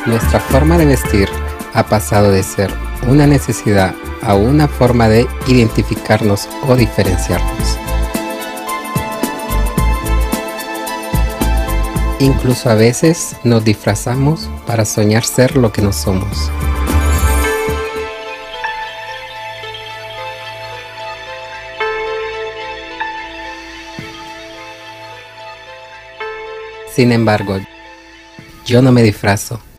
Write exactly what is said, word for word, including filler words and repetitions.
Nuestra forma de vestir ha pasado de ser una necesidad a una forma de identificarnos o diferenciarnos. Incluso a veces nos disfrazamos para soñar ser lo que no somos. Sin embargo, yo no me disfrazo.